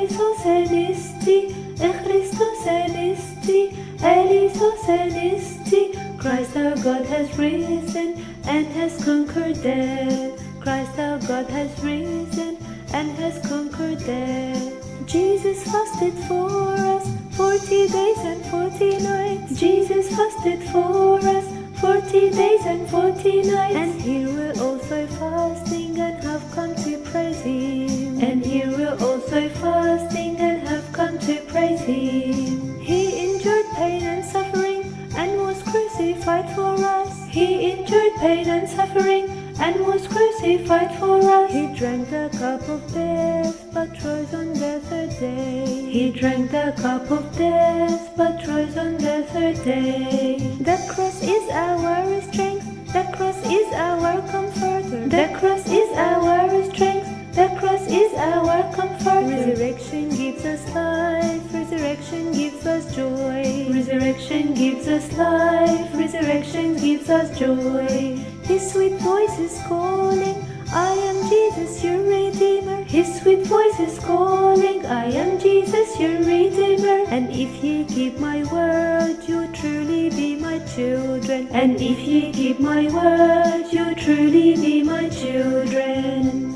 Elisos Elisti, Christos Elisti, Elisos Elisti. Christ our God has risen and has conquered death. Christ our God has risen and has conquered death. Jesus fasted for us 40 days and 40 nights. Jesus fasted for us 40 days and 40 nights. And here we're also fasting and have come to praise Him. And here we're also fasting and have come to praise Him. He endured pain and suffering and was crucified for us. He endured pain and suffering and was crucified for us. He drank the cup of death, but rose on the third day. He drank the cup of death, but rose on the third day. The cross is our strength, the cross is our comforter. The cross is our strength, the cross is our comforter. Resurrection gives us life, resurrection gives us joy. Resurrection gives us life, resurrection gives us joy. His sweet voice is calling, I am Jesus your Redeemer. His sweet voice is calling, I am Jesus your Redeemer. And if ye keep my word, you truly be my children. And if ye keep my word, you truly be my children.